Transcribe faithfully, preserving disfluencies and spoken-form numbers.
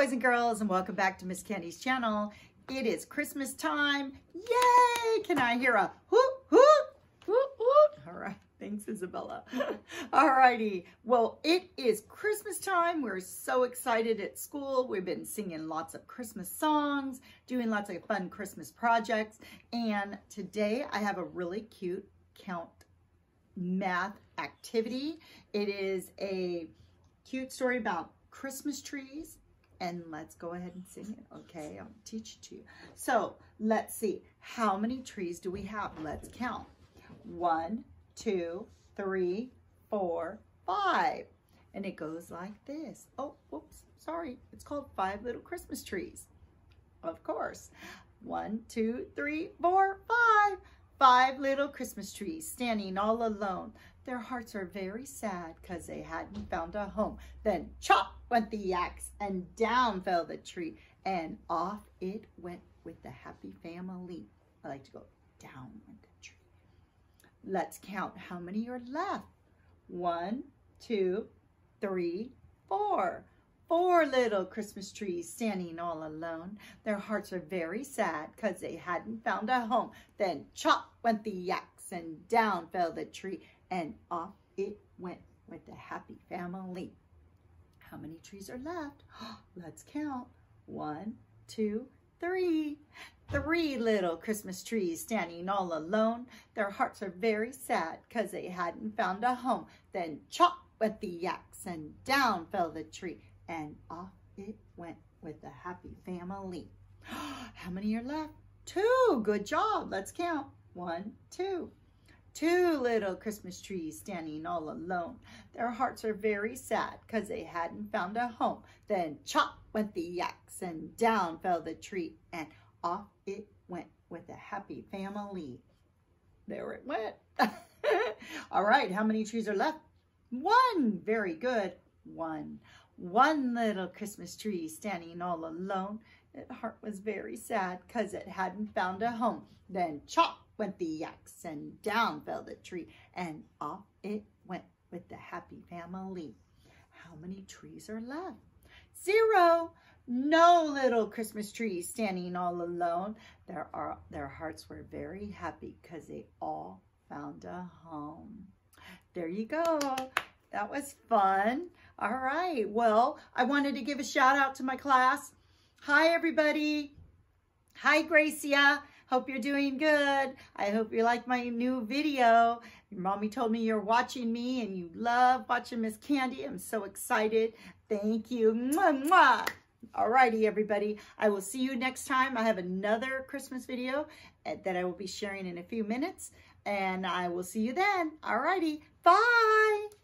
boys and girls, and welcome back to Miss Candy's channel. It is Christmas time. Yay! Can I hear a whoop, whoop, whoop, whoop? All right. Thanks, Isabella. All righty. Well, it is Christmas time. We're so excited at school. We've been singing lots of Christmas songs, doing lots of fun Christmas projects. And today I have a really cute count math activity. It is a cute story about Christmas trees. And let's go ahead and sing it. Okay, I'll teach it to you. So let's see. How many trees do we have? Let's count. One, two, three, four, five. And it goes like this. Oh, whoops, sorry. It's called Five Little Christmas Trees. Of course. One, two, three, four, five. Five little Christmas trees standing all alone. Their hearts are very sad because they hadn't found a home. Then chop went the axe and down fell the tree. And off it went with the happy family. I like to go down went the tree. Let's count how many are left. One, two, three, four. Four little Christmas trees standing all alone. Their hearts are very sad because they hadn't found a home. Then chop went the axe and down fell the tree. And off it went with the happy family. How many trees are left? Let's count. One, two, three. Three little Christmas trees standing all alone. Their hearts are very sad because they hadn't found a home. Then chop went the axe and down fell the tree. And off it went with the happy family. How many are left? Two. Good job. Let's count. One, two. Two little Christmas trees standing all alone. Their hearts are very sad because they hadn't found a home. Then chop went the axe and down fell the tree. And off it went with the happy family. There it went. All right. How many trees are left? One. Very good. One. One little Christmas tree standing all alone. Its heart was very sad because it hadn't found a home. Then chop went the axe and down fell the tree. And off it went with the happy family. How many trees are left? Zero. No little Christmas trees standing all alone. Their, are, their hearts were very happy because they all found a home. There you go. That was fun. All right. Well, I wanted to give a shout out to my class. Hi, everybody. Hi, Gracia. Hope you're doing good. I hope you like my new video. Your mommy told me you're watching me and you love watching Miss Candy. I'm so excited. Thank you. Mwah, mwah. All righty, everybody. I will see you next time. I have another Christmas video that I will be sharing in a few minutes. And I will see you then. All righty. Bye.